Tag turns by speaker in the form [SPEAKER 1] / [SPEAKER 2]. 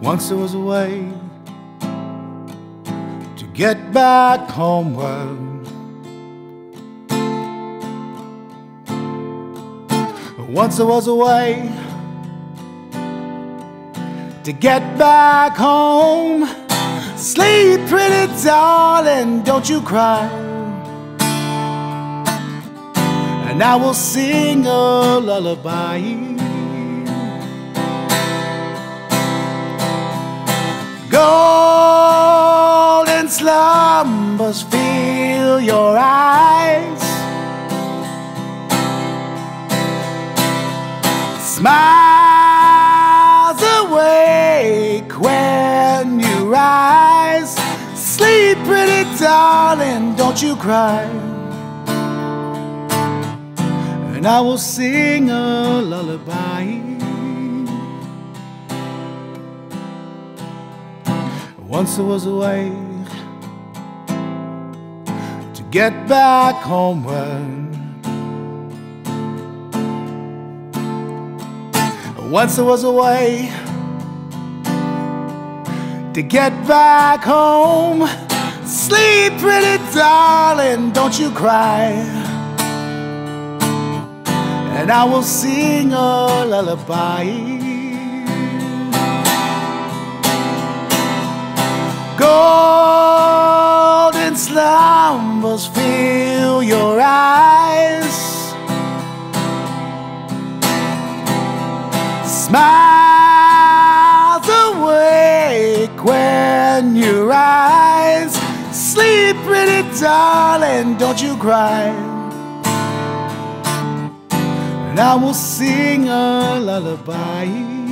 [SPEAKER 1] Once there was a way to get back homeward. Once there was a way to get back home. Sleep, pretty darling, don't you cry, and I will sing a lullaby. Golden slumbers fill your eyes. Smiles awake when you rise. Sleep, pretty darling, don't you cry, and I will sing a lullaby. Once there was a way to get back homeward. Once there was a way to get back home. Sleep, pretty darling, don't you cry, and I will sing a lullaby. Golden slumbers fill your eyes. Smiles awake when you rise. Sleep, pretty darling, don't you cry, and I will sing a lullaby.